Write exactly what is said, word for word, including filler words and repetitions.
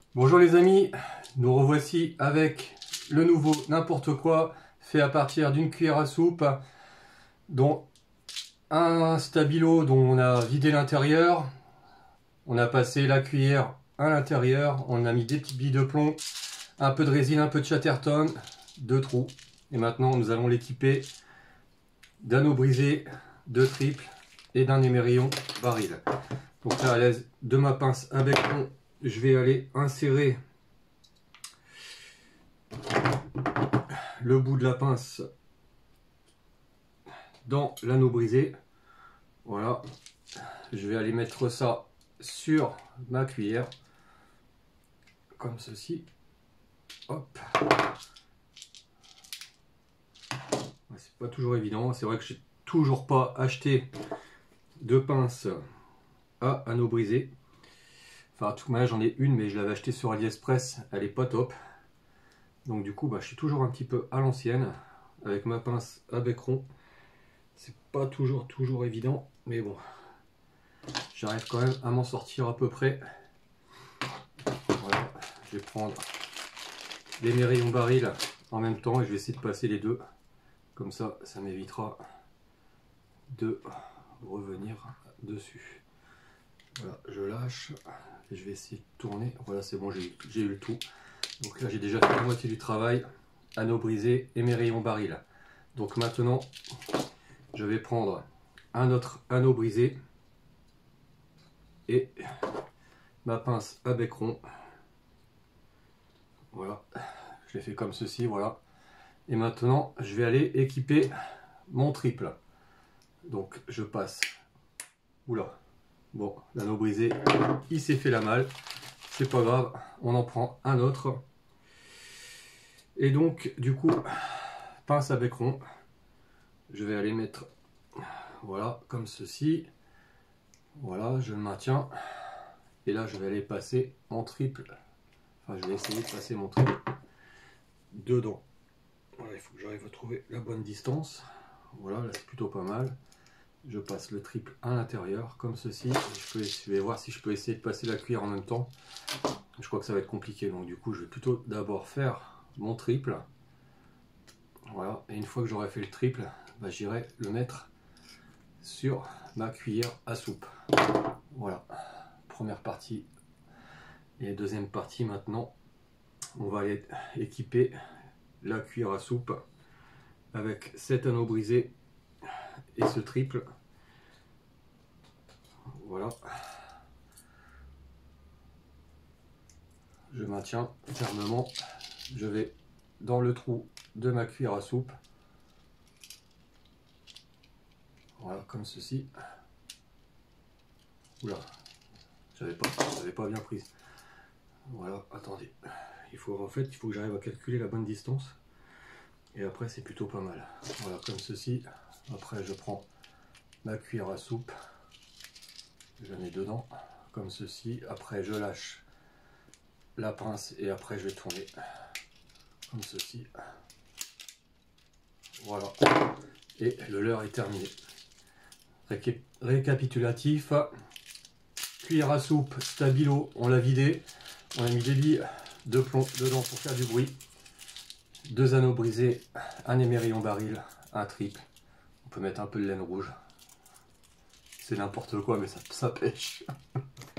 Bonjour les amis, nous revoici avec le nouveau n'importe quoi fait à partir d'une cuillère à soupe, dont un stabilo dont on a vidé l'intérieur, on a passé la cuillère à l'intérieur, on a mis des petites billes de plomb, un peu de résine, un peu de chatterton, deux trous, et maintenant nous allons l'équiper d'anneaux brisés, de triples et d'un émerillon baril. Donc là, à l'aise de ma pince à becqueron, je vais aller insérer le bout de la pince dans l'anneau brisé. Voilà, je vais aller mettre ça sur ma cuillère comme ceci. Hop, c'est pas toujours évident, c'est vrai que j'ai toujours pas acheté de pince à anneau brisé. Enfin, tout cas, j'en ai une, mais je l'avais acheté sur AliExpress, elle est pas top. Donc du coup, bah, je suis toujours un petit peu à l'ancienne avec ma pince à becqueron. C'est pas toujours toujours évident, mais bon, j'arrive quand même à m'en sortir à peu près. Voilà, je vais prendre l'émerillon baril en même temps et je vais essayer de passer les deux. Comme ça, ça m'évitera de revenir dessus. Voilà, je lâche et je vais essayer de tourner. Voilà, c'est bon, j'ai eu le tout. Donc là, j'ai déjà fait la moitié du travail. Anneau brisé, émerillon baril. Donc maintenant, je vais prendre un autre anneau brisé et ma pince à becqueron. Voilà, je l'ai fait comme ceci, voilà. Et maintenant, je vais aller équiper mon triple. Donc je passe. Oula. Bon, l'anneau brisé, il s'est fait la malle. C'est pas grave, on en prend un autre. Et donc, du coup, pince à becqueron. Je vais aller mettre, voilà, comme ceci. Voilà, je le maintiens. Et là, je vais aller passer mon triple. Enfin, je vais essayer de passer mon triple dedans. Voilà, il faut que j'arrive à trouver la bonne distance. Voilà, là c'est plutôt pas mal. Je passe le triple à l'intérieur, comme ceci. Je, peux, je vais voir si je peux essayer de passer la cuillère en même temps. Je crois que ça va être compliqué, donc du coup, je vais plutôt d'abord faire mon triple. Voilà, et une fois que j'aurai fait le triple, bah, j'irai le mettre sur ma cuillère à soupe. Voilà, première partie. Et deuxième partie maintenant, on va aller équiper la cuillère à soupe avec cet anneau brisé et ce triple. Voilà. Je maintiens fermement. Je vais dans le trou de ma cuillère à soupe. Voilà, comme ceci. Oula, j'avais pas, j'avais pas bien prise. Voilà, attendez. Il faut en fait, il faut que j'arrive à calculer la bonne distance. Et après, c'est plutôt pas mal. Voilà, comme ceci. Après, je prends ma cuillère à soupe. Je la mets dedans, comme ceci. Après, je lâche la pince et après, je vais tourner comme ceci. Voilà. Et le leurre est terminé. Ré récapitulatif. Cuillère à soupe, stabilo, on l'a vidé. On a mis des billes de plomb dedans pour faire du bruit. Deux anneaux brisés, un émerillon baril, un triple. On peut mettre un peu de laine rouge. C'est n'importe quoi, mais ça, ça pêche.